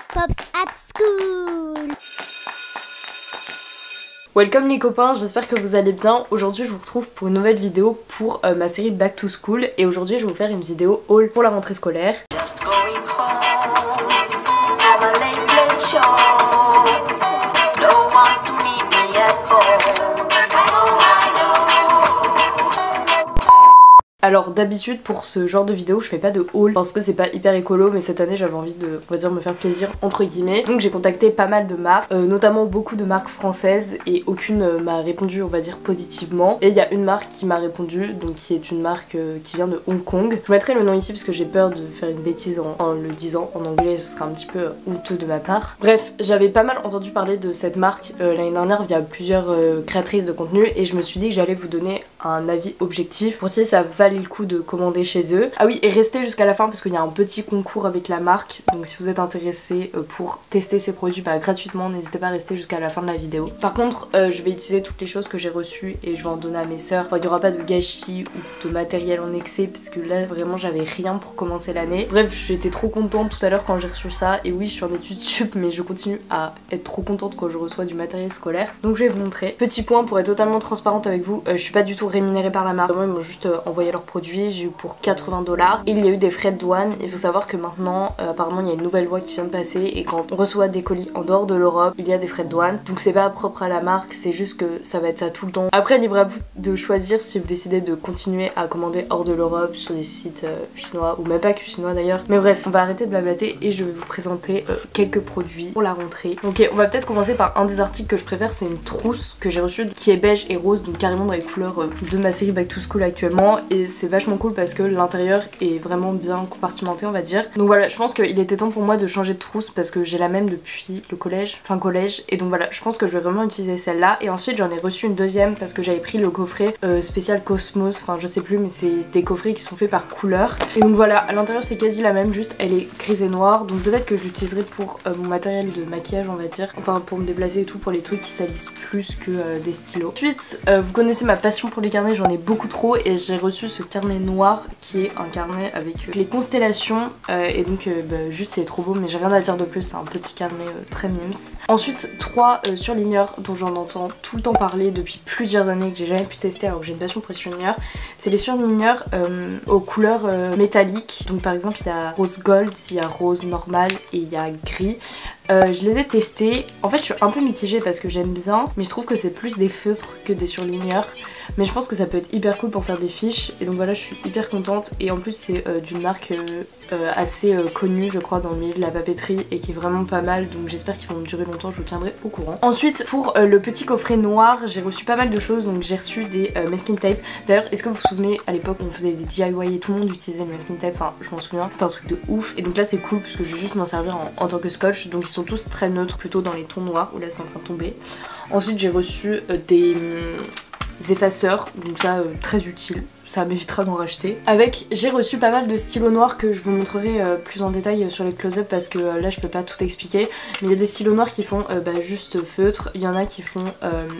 Pops at School. Welcome les copains, j'espère que vous allez bien. Aujourd'hui je vous retrouve pour une nouvelle vidéo pour ma série Back to School. Et aujourd'hui je vais vous faire une vidéo haul pour la rentrée scolaire. Alors d'habitude pour ce genre de vidéo je fais pas de haul parce que c'est pas hyper écolo, mais cette année j'avais envie de, on va dire, me faire plaisir entre guillemets. Donc j'ai contacté pas mal de marques, notamment beaucoup de marques françaises, et aucune m'a répondu, on va dire, positivement. Et il y a une marque qui m'a répondu, donc qui est une marque qui vient de Hong Kong. Je mettrai le nom ici parce que j'ai peur de faire une bêtise en le disant en anglais, ce serait un petit peu honteux de ma part. Bref, j'avais pas mal entendu parler de cette marque l'année dernière via plusieurs créatrices de contenu, et je me suis dit que j'allais vous donner un avis objectif pour si ça valait le coup de commander chez eux. Ah oui, et restez jusqu'à la fin parce qu'il y a un petit concours avec la marque, donc si vous êtes intéressé pour tester ces produits gratuitement, n'hésitez pas à rester jusqu'à la fin de la vidéo. Par contre je vais utiliser toutes les choses que j'ai reçues et je vais en donner à mes sœurs. Enfin, il n'y aura pas de gâchis ou de matériel en excès parce que là vraiment j'avais rien pour commencer l'année. Bref, j'étais trop contente tout à l'heure quand j'ai reçu ça, et oui je suis en études sup mais je continue à être trop contente quand je reçois du matériel scolaire, donc je vais vous montrer. Petit point pour être totalement transparente avec vous, je suis pas du tout rémunérée par la marque, vraiment ils m'ont juste envoyé leurs produits, j'ai eu pour 80 $. Il y a eu des frais de douane. Il faut savoir que maintenant apparemment il y a une nouvelle loi qui vient de passer, et quand on reçoit des colis en dehors de l'Europe il y a des frais de douane, donc c'est pas propre à la marque, c'est juste que ça va être ça tout le temps. Après libre à vous de choisir si vous décidez de continuer à commander hors de l'Europe sur des sites chinois, ou même pas que chinois d'ailleurs. Mais bref, on va arrêter de blablater et je vais vous présenter quelques produits pour la rentrée. Ok, on va peut-être commencer par un des articles que je préfère, c'est une trousse que j'ai reçue qui est beige et rose, donc carrément dans les couleurs de ma série Back to School actuellement, et c'est vachement cool parce que l'intérieur est vraiment bien compartimenté, on va dire. Donc voilà, je pense qu'il était temps pour moi de changer de trousse parce que j'ai la même depuis le collège, fin collège, et donc voilà, je pense que je vais vraiment utiliser celle-là. Et ensuite j'en ai reçu une deuxième parce que j'avais pris le coffret spécial Cosmos, enfin je sais plus, mais c'est des coffrets qui sont faits par couleur. Et donc voilà, à l'intérieur c'est quasi la même, juste elle est grise et noire, donc peut-être que je l'utiliserai pour mon matériel de maquillage, on va dire, enfin pour me déplacer et tout, pour les trucs qui salissent plus que des stylos. Ensuite vous connaissez ma passion pour les carnets, j'en ai beaucoup trop, et j'ai reçu ce carnet noir qui est un carnet avec les constellations, et donc juste il est trop beau, mais j'ai rien à dire de plus, c'est un petit carnet très mimes. Ensuite 3 surligneurs dont j'en entends tout le temps parler depuis plusieurs années, que j'ai jamais pu tester alors que j'ai une passion pour les surligneurs. C'est les surligneurs aux couleurs métalliques, donc par exemple il y a rose gold, il y a rose normal et il y a gris. Je les ai testés, en fait je suis un peu mitigée parce que j'aime bien, mais je trouve que c'est plus des feutres que des surligneurs, mais je pense que ça peut être hyper cool pour faire des fiches, et donc voilà, je suis hyper contente. Et en plus c'est d'une marque assez connue je crois dans le milieu de la papeterie, et qui est vraiment pas mal, donc j'espère qu'ils vont me durer longtemps, je vous tiendrai au courant. Ensuite pour le petit coffret noir, j'ai reçu pas mal de choses, donc j'ai reçu des masking tape. D'ailleurs est-ce que vous vous souvenez à l'époque on faisait des DIY et tout le monde utilisait le masking tape, enfin je m'en souviens, c'était un truc de ouf, et donc là c'est cool parce que je vais juste m'en servir en tant que scotch, donc ils sont tous très neutres, plutôt dans les tons noirs, où là c'est en train de tomber. Ensuite j'ai reçu des effaceurs, donc ça très utile, ça m'évitera d'en racheter. Avec, j'ai reçu pas mal de stylos noirs que je vous montrerai plus en détail sur les close-up parce que là je peux pas tout expliquer, mais il y a des stylos noirs qui font juste feutre, il y en a qui font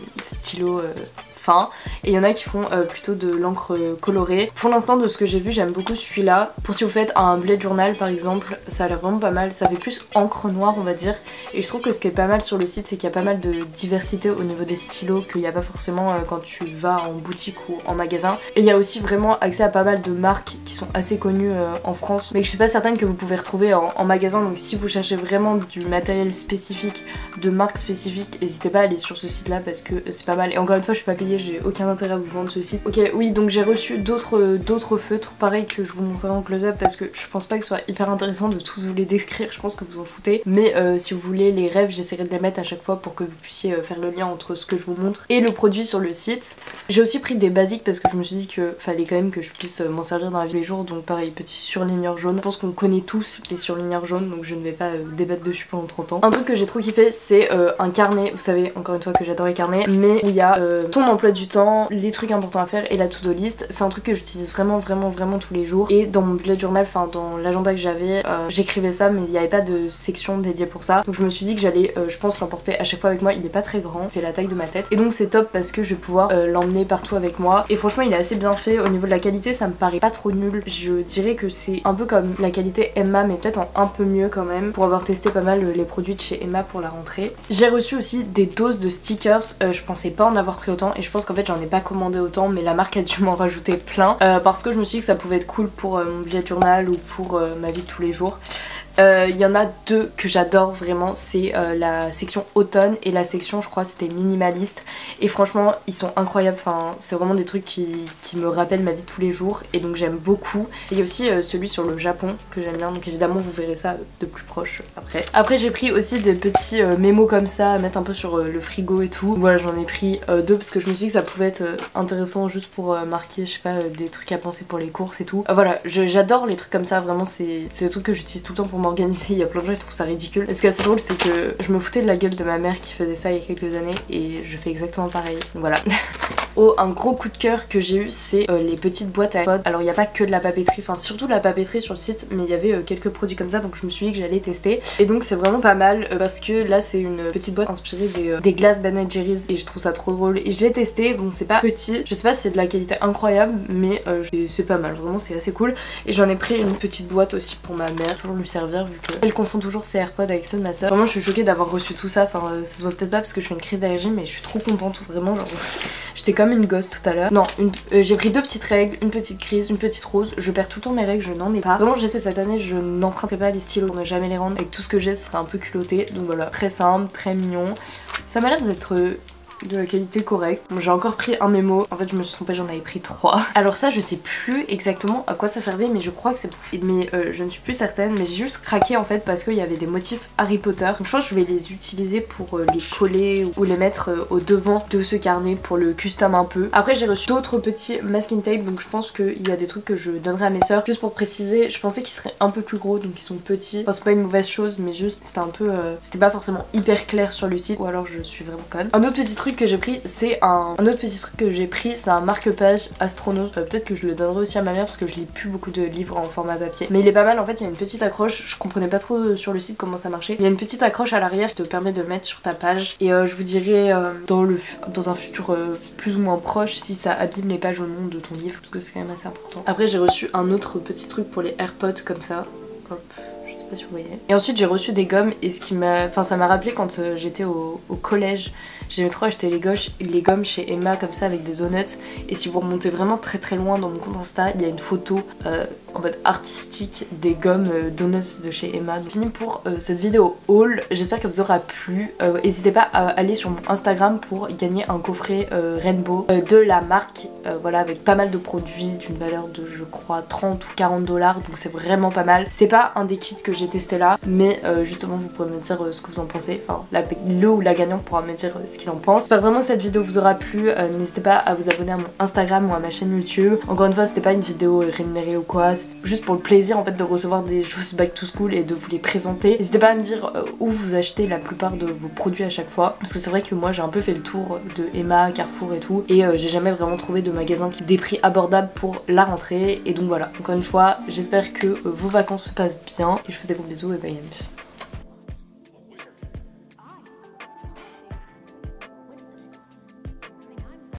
stylo fin, et il y en a qui font plutôt de l'encre colorée. Pour l'instant de ce que j'ai vu j'aime beaucoup celui-là, pour si vous faites un bullet journal par exemple, ça a l'air vraiment pas mal, ça fait plus encre noire on va dire, et je trouve que ce qui est pas mal sur le site c'est qu'il y a pas mal de diversité au niveau des stylos qu'il n'y a pas forcément quand tu vas en boutique ou en magasin, et il y a aussi vraiment accès à pas mal de marques qui sont assez connues en France, mais que je suis pas certaine que vous pouvez retrouver en magasin, donc si vous cherchez vraiment du matériel spécifique, de marques spécifiques, n'hésitez pas à aller sur ce site là parce que c'est pas mal. Et encore une fois je suis pas payée, j'ai aucun intérêt à vous vendre ce site. Ok oui, donc j'ai reçu d'autres feutres, pareil, que je vous montrerai en close-up parce que je pense pas que ce soit hyper intéressant de tous vous les décrire, je pense que vous en foutez, mais si vous voulez les rêves j'essaierai de les mettre à chaque fois pour que vous puissiez faire le lien entre ce que je vous montre et le produit sur le site. J'ai aussi pris des basiques parce que je me suis dit que fallait quand même que je puisse m'en servir dans la vie de tous les jours, donc pareil, petit surligneur jaune. Je pense qu'on connaît tous les surligneurs jaunes, donc je ne vais pas débattre dessus pendant 30 ans. Un truc que j'ai trop kiffé c'est un carnet, vous savez encore une fois que j'adore les carnets, mais où il y a ton emploi l'emploi du temps, les trucs importants à faire et la to-do list. C'est un truc que j'utilise vraiment tous les jours. Et dans mon bullet journal, enfin dans l'agenda que j'avais, j'écrivais ça mais il n'y avait pas de section dédiée pour ça. Donc je me suis dit que j'allais, je pense, l'emporter à chaque fois avec moi. Il est pas très grand, il fait la taille de ma tête. Et donc c'est top parce que je vais pouvoir l'emmener partout avec moi. Et franchement il est assez bien fait. Au niveau de la qualité ça me paraît pas trop nul. Je dirais que c'est un peu comme la qualité Emma mais peut-être en un peu mieux quand même, pour avoir testé pas mal les produits de chez Emma pour la rentrée. J'ai reçu aussi des doses de stickers. Je pensais pas en avoir pris autant et je pense qu'en fait j'en ai pas commandé autant, mais la marque a dû m'en rajouter plein parce que je me suis dit que ça pouvait être cool pour mon bullet journal ou pour ma vie de tous les jours. Il y en a deux que j'adore vraiment, c'est la section automne et la section je crois c'était minimaliste, et franchement ils sont incroyables, enfin c'est vraiment des trucs qui me rappellent ma vie de tous les jours et donc j'aime beaucoup. Et il y a aussi celui sur le Japon que j'aime bien, donc évidemment vous verrez ça de plus proche après. Après j'ai pris aussi des petits mémos comme ça à mettre un peu sur le frigo et tout. Voilà, j'en ai pris deux parce que je me suis dit que ça pouvait être intéressant juste pour marquer je sais pas des trucs à penser pour les courses et tout. Voilà, j'adore les trucs comme ça, vraiment c'est des trucs que j'utilise tout le temps pour m'organiser. Il y a plein de gens qui trouvent ça ridicule. Et ce qui est assez drôle c'est que je me foutais de la gueule de ma mère qui faisait ça il y a quelques années et je fais exactement pareil. Donc voilà. Oh, un gros coup de cœur que j'ai eu c'est les petites boîtes à iPod. Alors il n'y a pas que de la papeterie, enfin surtout de la papeterie sur le site, mais il y avait quelques produits comme ça donc je me suis dit que j'allais tester. Et donc c'est vraiment pas mal parce que là c'est une petite boîte inspirée des glaces Ben & Jerry's et je trouve ça trop drôle. Et je l'ai testé, bon c'est pas petit, je sais pas si c'est de la qualité incroyable mais c'est pas mal, vraiment c'est assez cool. Et j'en ai pris une petite boîte aussi pour ma mère, toujours lui servir vu qu'elle confond toujours ses AirPods avec ceux de ma soeur. Vraiment je suis choquée d'avoir reçu tout ça, enfin ça se voit peut-être pas parce que je fais une crise d'allergie mais je suis trop contente, vraiment genre j'étais comme une gosse tout à l'heure. Non, j'ai pris deux petites règles, une petite crise, une petite rose. Je perds tout le temps mes règles, je n'en ai pas. Vraiment j'espère que cette année je n'emprunterai pas les stylos pour ne jamais les rendre. Avec tout ce que j'ai ce serait un peu culotté. Donc voilà, très simple, très mignon. Ça m'a l'air d'être de la qualité correcte. Bon, j'ai encore pris un mémo, en fait je me suis trompée, j'en avais pris 3. Alors ça je sais plus exactement à quoi ça servait mais je crois que c'est pour... Mais je ne suis plus certaine, mais j'ai juste craqué en fait parce qu'il y avait des motifs Harry Potter. Donc je pense que je vais les utiliser pour les coller ou les mettre au devant de ce carnet pour le custom un peu. Après j'ai reçu d'autres petits masking tape donc je pense qu'il y a des trucs que je donnerai à mes soeurs. Juste pour préciser, je pensais qu'ils seraient un peu plus gros donc ils sont petits. Enfin c'est pas une mauvaise chose mais juste c'était un peu... c'était pas forcément hyper clair sur le site ou alors je suis vraiment conne. Un autre petit truc que j'ai pris c'est un autre petit truc que j'ai pris c'est un marque-page astronaute. Peut-être que je le donnerai aussi à ma mère parce que je lis plus beaucoup de livres en format papier, mais il est pas mal. En fait il y a une petite accroche, je comprenais pas trop sur le site comment ça marchait. Il y a une petite accroche à l'arrière qui te permet de mettre sur ta page et je vous dirai dans un futur plus ou moins proche si ça abîme les pages au nom de ton livre parce que c'est quand même assez important. Après j'ai reçu un autre petit truc pour les AirPods comme ça. Hop. Si vous voyez. Et ensuite j'ai reçu des gommes et ce qui m'a... Enfin ça m'a rappelé quand j'étais au collège. J'aimais trop acheter les gommes chez Emma comme ça avec des donuts. Et si vous remontez vraiment très loin dans mon compte Insta, il y a une photo en mode artistique des gommes donuts de chez Emma. Donc fini pour cette vidéo haul. J'espère qu'elle vous aura plu. N'hésitez pas à aller sur mon Instagram pour gagner un coffret Rainbow de la marque. Voilà, avec pas mal de produits d'une valeur de je crois 30 ou 40 $. Donc c'est vraiment pas mal. C'est pas un des kits que j'ai testé là, mais justement vous pourrez me dire ce que vous en pensez. Enfin le ou la gagnante pourra me dire ce qu'il en pense. J'espère vraiment que cette vidéo vous aura plu. N'hésitez pas à vous abonner à mon Instagram ou à ma chaîne YouTube. Encore une fois c'était pas une vidéo rémunérée ou quoi, c'était juste pour le plaisir en fait de recevoir des choses back to school et de vous les présenter. N'hésitez pas à me dire où vous achetez la plupart de vos produits à chaque fois, parce que c'est vrai que moi j'ai un peu fait le tour de Emma, Carrefour et tout, et j'ai jamais vraiment trouvé de magasin qui des prix abordables pour la rentrée. Et donc voilà, encore une fois j'espère que vos vacances se passent bien et je vous fais des gros bisous et bye les meufs.